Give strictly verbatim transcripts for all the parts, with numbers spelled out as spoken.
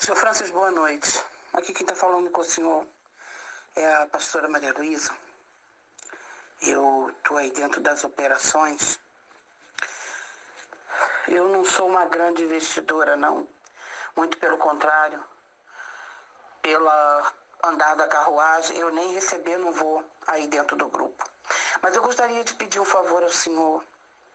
Senhor Francis, boa noite. Aqui quem está falando com o senhor é a pastora Maria Luísa. Eu estou aí dentro das operações. Eu não sou uma grande investidora, não. Muito pelo contrário. Pela andar da carruagem, eu nem receber não vou aí dentro do grupo. Mas eu gostaria de pedir um favor ao senhor.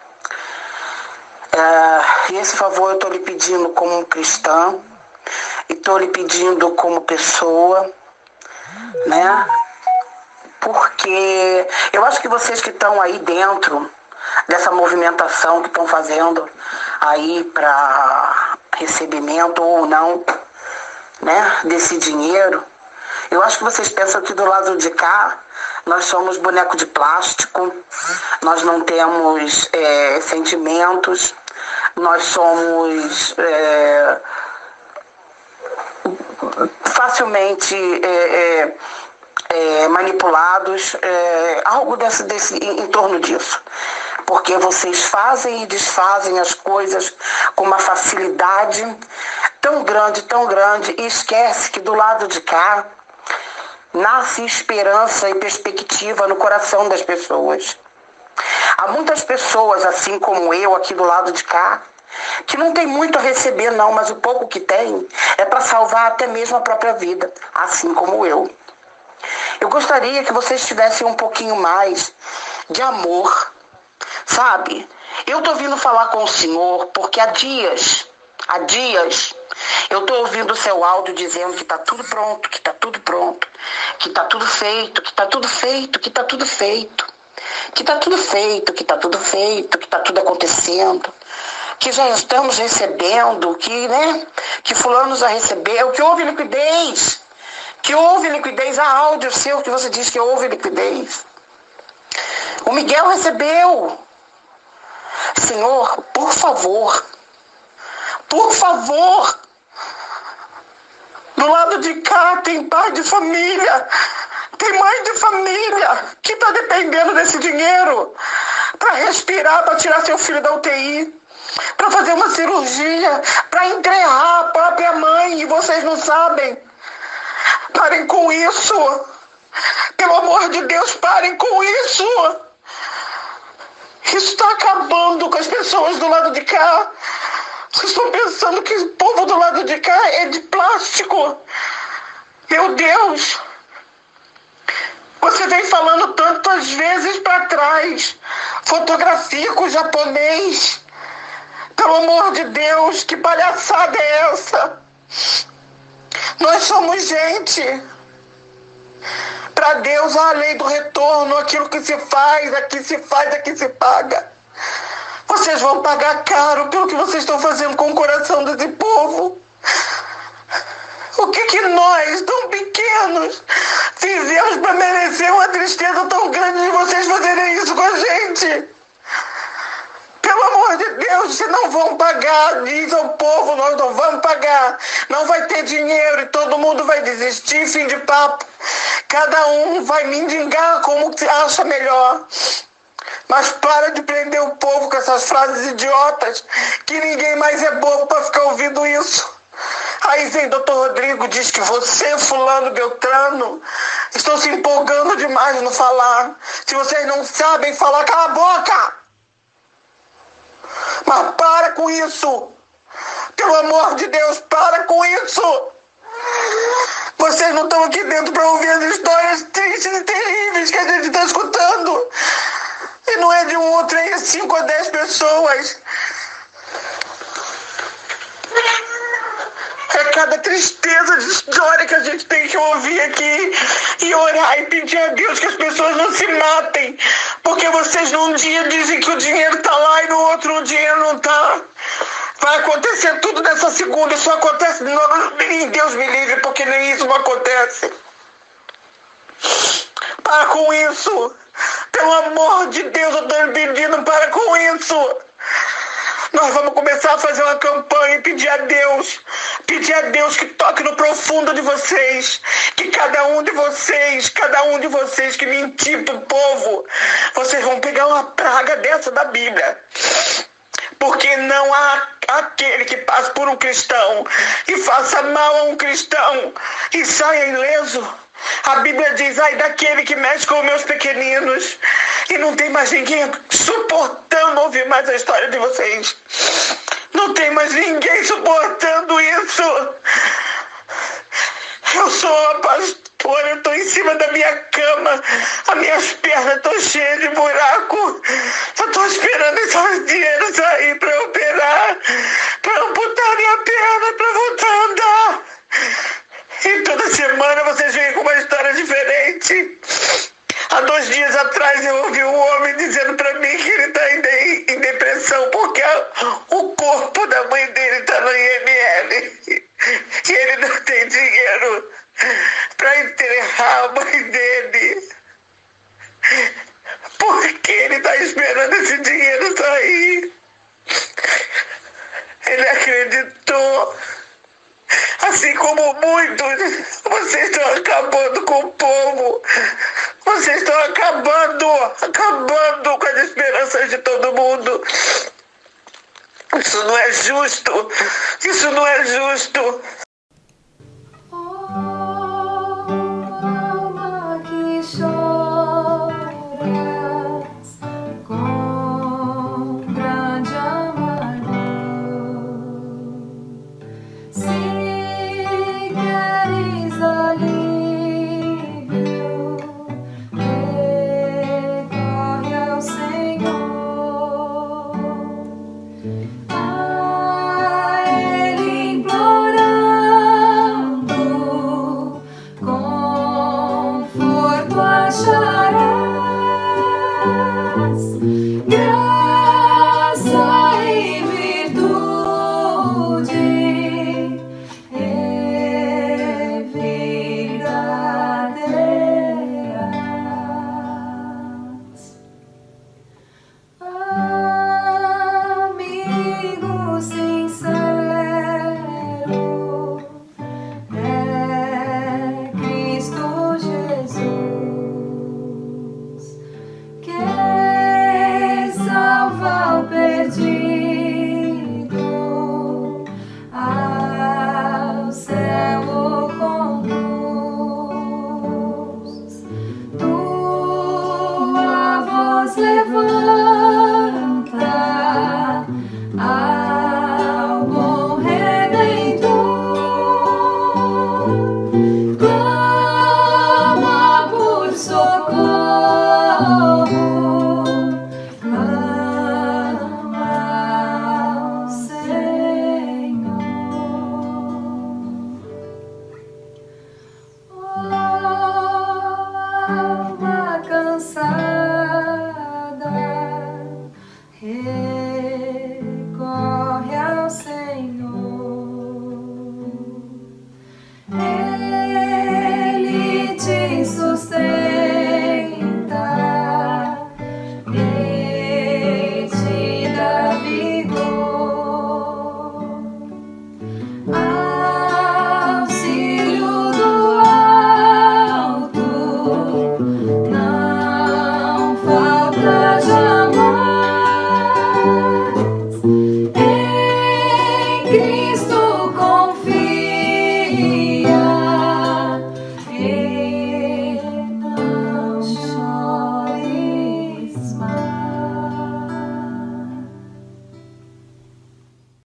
É, e esse favor eu estou lhe pedindo como cristã. E estou lhe pedindo como pessoa, né? Porque eu acho que vocês que estão aí dentro dessa movimentação que estão fazendo aí para recebimento ou não, né, desse dinheiro, eu acho que vocês pensam que do lado de cá nós somos boneco de plástico, nós não temos é, sentimentos, nós somos... É, facilmente é, é, é, manipulados, é, algo desse, desse, em, em torno disso. Porque vocês fazem e desfazem as coisas com uma facilidade tão grande, tão grande, e esquece que do lado de cá nasce esperança e perspectiva no coração das pessoas. Há muitas pessoas, assim como eu, aqui do lado de cá, que não tem muito a receber não, mas o pouco que tem é para salvar até mesmo a própria vida, assim como eu. Eu gostaria que vocês tivessem um pouquinho mais de amor, sabe? Eu tô vindo falar com o senhor porque há dias, há dias, eu tô ouvindo o seu áudio dizendo que tá tudo pronto, que tá tudo pronto, que tá tudo feito, que tá tudo feito, que tá tudo feito, que tá tudo feito, que tá tudo feito, que tá tudo acontecendo, que já estamos recebendo, que, né, que fulano já recebeu, que houve liquidez, que houve liquidez, há áudio seu que você diz que houve liquidez. O Miguel recebeu. Senhor, por favor, por favor, do lado de cá tem pai de família, tem mãe de família que está dependendo desse dinheiro para respirar, para tirar seu filho da U T I, para fazer uma cirurgia, para enterrar a própria mãe, e vocês não sabem. Parem com isso. Pelo amor de Deus, parem com isso. Isso está acabando com as pessoas do lado de cá. Vocês estão pensando que o povo do lado de cá é de plástico. Meu Deus. Você vem falando tantas vezes para trás. Fotografia com o japonês. Pelo amor de Deus, que palhaçada é essa? Nós somos gente. Para Deus, a lei do retorno, aquilo que se faz, aqui se faz, aqui se paga. Vocês vão pagar caro pelo que vocês estão fazendo com o coração desse povo. O que que nós, tão pequenos, fizemos para merecer uma tristeza tão grande de vocês fazerem isso com a gente? Pelo amor de Deus, vocês não vão pagar, diz ao povo, nós não vamos pagar. Não vai ter dinheiro e todo mundo vai desistir, fim de papo. Cada um vai mendigar como acha melhor. Mas para de prender o povo com essas frases idiotas, que ninguém mais é bobo para ficar ouvindo isso. Aí vem doutor Rodrigo, diz que você, fulano, Beltrano, estão se empolgando demais no falar. Se vocês não sabem falar, cala a boca! Mas para com isso! Pelo amor de Deus, para com isso! Vocês não estão aqui dentro para ouvir as histórias tristes e terríveis que a gente está escutando. E não é de um outro, é cinco ou dez pessoas. É cada tristeza de história que a gente tem que ouvir aqui e orar e pedir a Deus que as pessoas não se matem. Porque vocês num dia dizem que o dinheiro está lá e no outro o dinheiro não está. Vai acontecer tudo nessa segunda, isso acontece, em Deus me livre, porque nem isso não acontece. Para com isso. Pelo amor de Deus, eu estou pedindo, para com isso. Nós vamos começar a fazer uma campanha e pedir a Deus, pedir a Deus que toque no profundo de vocês, que cada um de vocês, cada um de vocês que mentir pro povo, vocês vão pegar uma praga dessa da Bíblia. porque não há aquele que passe por um cristão e faça mal a um cristão e saia ileso. A Bíblia diz, ai daquele que mexe com meus pequeninos. E não tem mais ninguém suportando ouvir mais a história de vocês. Não tem mais ninguém suportando isso. Eu sou a pastora, eu estou em cima da minha cama, as minhas pernas estão cheias de buraco. Eu estou esperando esse dinheiro sair para operar, para amputar minha perna, para voltar a andar. E toda semana vocês vêm com uma história diferente. Há dois dias atrás eu ouvi um homem dizendo para mim que ele está em, de, em depressão porque a, o corpo da mãe dele está no I M L. E ele não tem dinheiro para enterrar a mãe dele. Porque ele está esperando esse dinheiro sair. Ele acreditou. Assim como muitos, vocês estão acabando com o povo. Vocês estão acabando, acabando com as esperanças de todo mundo. Isso não é justo. Isso não é justo.